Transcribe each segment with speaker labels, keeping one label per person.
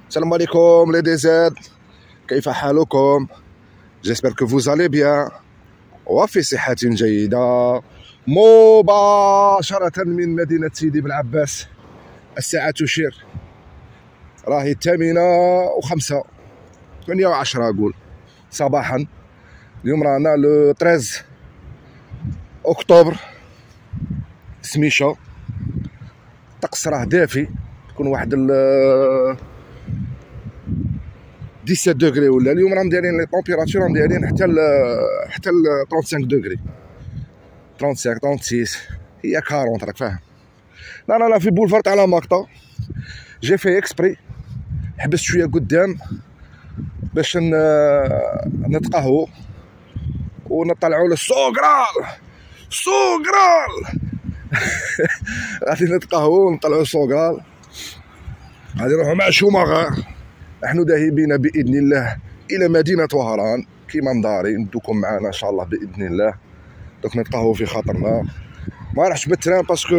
Speaker 1: السلام عليكم لي DZ، كيف حالكم؟ جيسبر كو فوز الي بيان وفي صحة جيدة. مباشرة من مدينة سيدي بن-العباس، الساعة تشير راهي 8:05 8:10 أقول صباحا. اليوم رانا لو 13 أكتوبر، سميشة الطقس راه دافي، تكون واحد 17 دوغري ولا اليوم راهم دايرين لي طومبيراتور، راهم دايرين حتى 35 دوغري، 35 36 هي 40 راك فاهم. لا في بولفار تاع لا ماكطا، جي في اكسبري حبست شويه قدام باش نتقهوو ونطلعوا للسوغرال غادي نتقهوو ونطلعوا للسوغرال، غادي نروحوا مع شوماغر. نحن ذاهبين باذن الله الى مدينه وهران كيما مداري، ندوكم معنا ان شاء الله باذن الله. دوك نتقهوو في خاطرنا، ما راحش بالتران باسكو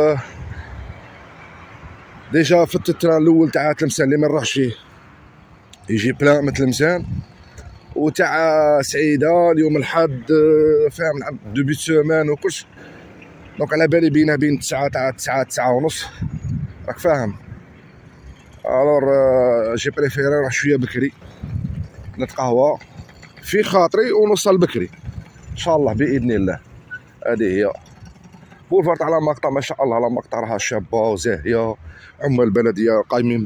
Speaker 1: ديجا فت التران الاول تاع تلمسان اللي ما نروحش فيه يجي بلان من تلمسان، وتاع سعيده اليوم الحد فاهم دوبي سومان وكلش، دونك على بالي بين 9 ونص راك فاهم. الور جي بريفيري نروح شويه بكري نتقهوى في خاطري ونوصل بكري ان شاء الله باذن الله. هذه هي بولفار تاع لا ماكطا، ما شاء الله لا ماكطا راها شابه وزاهيه، عمال البلديه قايمين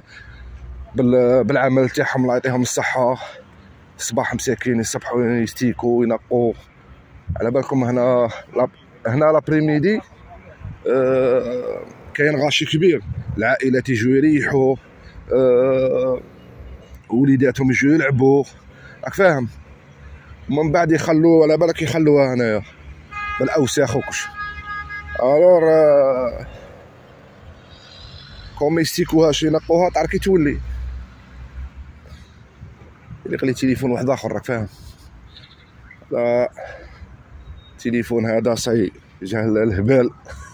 Speaker 1: بالعمل تاعهم، الله يعطيهم الصحه. الصباح مساكين يصبحوا يستيكوا ينقوا. على بالكم هنا لابريميدي كاين غاشي كبير، العائلات يجوا يريحوا، وليداتهم يجوا يلعبوا راك فاهم، ومن بعد يخلوا على بالك يخلوها هنايا بالاوساخ وكلش. الور كون ما يستيكوهاش ينقوها تعرف كي تولي اللي قلي تليفون واحد اخر راك فاهم. لا التليفون هذا صاي جاه الهبال.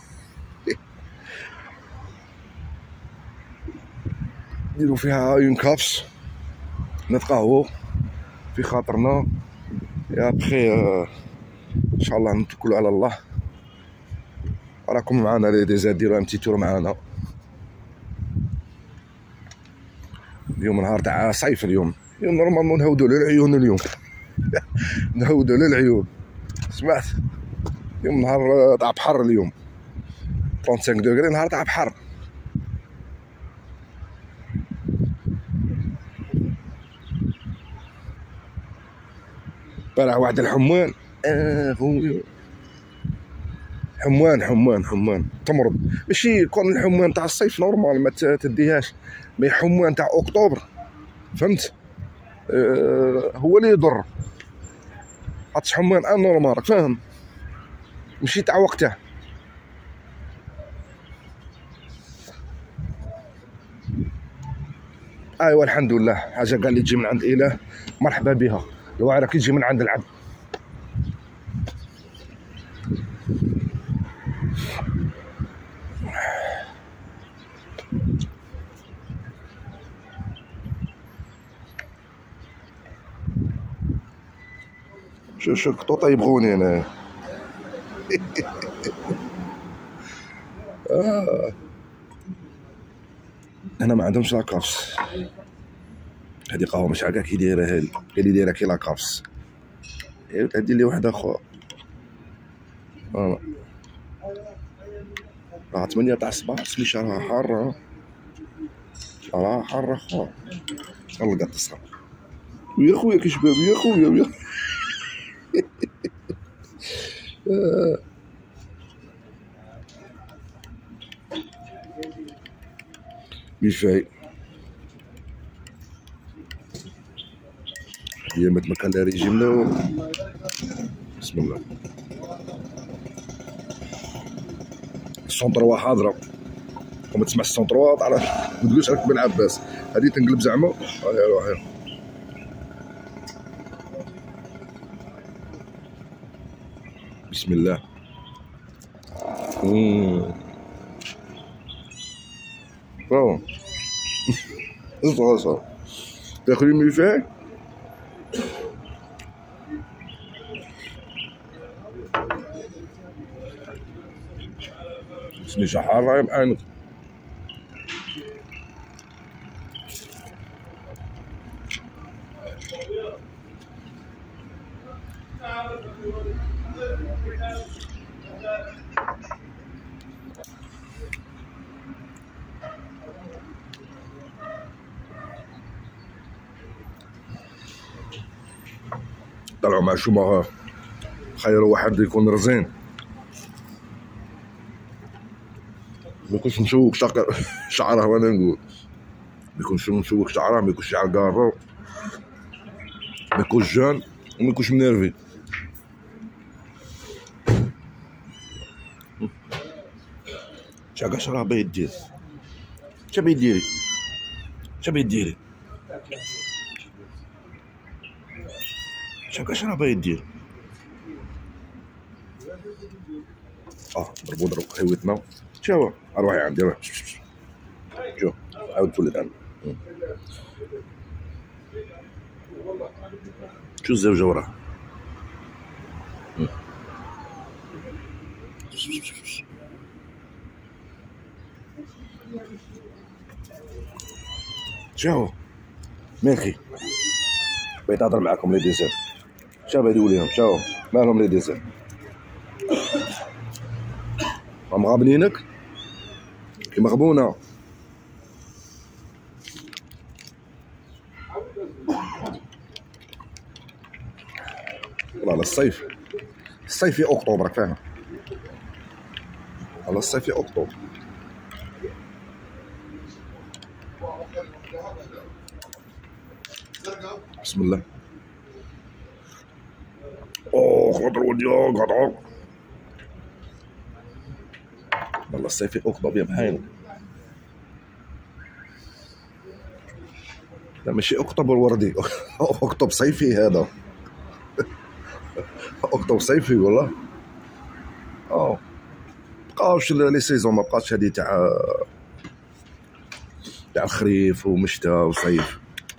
Speaker 1: نديرو فيها اون كابس نتقهوو في خاطرنا يا بخي ان شاء الله نتوكلوا على الله. راكم معنا لي DZ، ديروا ام تي تور معنا. اليوم نهار تاع صيف، اليوم نورمالمون نهودوا للعيون اليوم نهودوا للعيون، سمعت اليوم نهار تاع بحر، اليوم 35 دوغري نهار تاع بحر. طلع واحد الحمان خويا، حمان تمرض، ماشي كون الحمان تاع الصيف نورمال ما تديهاش، مي حمان تاع اكتوبر فهمت هو اللي يضر. عطش حمان نورمال راك فاهم، ماشي تاع وقته. ايوا الحمد لله، حاجه قال لي تجي من عند اله مرحبا بها، الوعره كي تجي من عند العبد. شو قطوطه يبغوني انا هنا ما عندهمش لاكابس، هذه قهوه مش عارف كي دايره، هذه اللي دايره كي لاكابس. هذه اللي واحد اخر راه 8 تاع الصباح، سميتها راها حاره، راه حاره خا نلقى تصحى ويا خويا كي شباب يا خويا ميفاي هي ما كان لا ريجيم لا بسم الله. السونتروا حاضره، وما تسمعش السونتروا تعرف ما تقولش راك بن عباس، هذه تنقلب زعما. هاي روحي بسم الله. برافو صغار تاكلي من فيه اسمي شحار راهي بعينك. طلعوا مع شوماخر، خيروا واحد يكون رزين، ميكونش مشوك شعره وانا نقول، ميكونش مشوك شعره، ميكونش شعر كارو، ميكونش جان وميكونش منيرفي. شاكا شراه باغي دير؟ شا باغي ديري؟ شا باغي ديري؟ شاكا شراه باغي دير؟ ضربو حيوتنا. شو اروحي عندي روح شوف عاود تولد عندي. شو الزوجة وراه؟ شو مالكي؟ بغيت نهضر معاكم لي ديزير. شا بغيتو ليهم؟ شو مالهم لي ديزير؟ مغابنينك كيما غبونا. والله الصيف في اكتوبر راك فاهم، والله الصيف في اكتوبر. بسم الله. خضروا ديالك هضروا. والله الصيف في اكتوبر يا بحال. لا ماشي اكتوبر وردي اكتوبر صيفي هذا اكتوبر صيفي والله. مبقاوش لي سيزون، مبقاش هادي تاع الخريف ومشتا وصيف.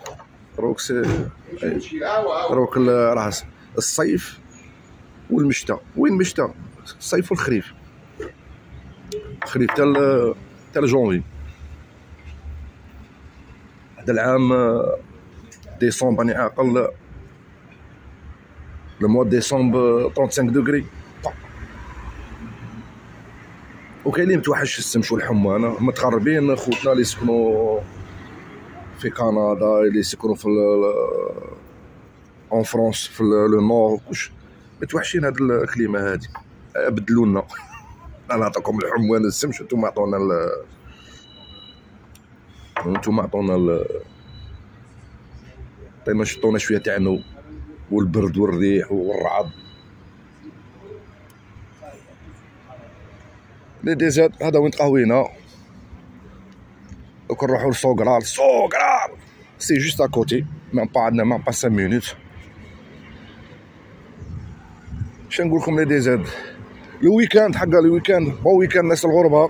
Speaker 1: دروك راه الصيف والمشتا. وين مشتا؟ الصيف والخريف. الخريف تاع جونفي. هذا العام ديسمبر راني عاقل، الموا ديسمبر 35 دوغري. وكاين اللي متوحش السمش والحمانه، متغربين خوتنا اللي يسكنوا في كندا، اللي يسكنوا في اون فرونس في لو نور، كلش متوحشين هاد الكليمه هادي. بدلوا لنا انا نعطيكم الحموان السمش وانتم عطونا طيب شطونا شويه تاع والبرد والريح والرعد. لي ديزاد هذا وين تقهوينا. دوك نروحو لسوقرار. سي جوست اكوتي، ميم با عندنا ميم با 5 مينوت. شنو نقول لكم لي ديزاد، لو ويكاند حقا لو ويكاند بون ويكاند ناس الغربه.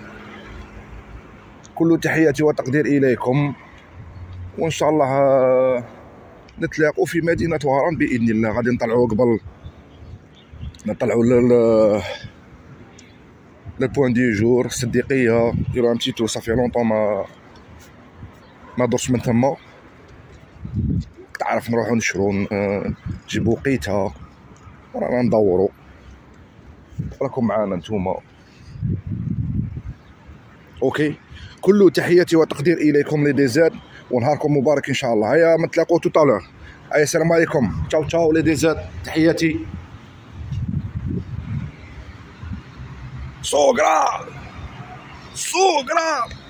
Speaker 1: كل تحياتي وتقدير اليكم، وان شاء الله نتلاقوا في مدينه وهران باذن الله. غادي نطلعوا قبل نطلعوا لو بوان دي جور الصديقيه، نديرو ان بتي تو. صافي لونطون ما درتش من تما، تعرف نروحو نشرو نجيبو قيتها، رانا ندورو. راكم معانا نتوما. اوكي، كل تحياتي وتقدير اليكم لي ديزاد، ونهاركم مبارك ان شاء الله. هيا نتلاقوا توتالور. هيا السلام عليكم، تشاو تشاو لي ديزاد، تحياتي. سوقرار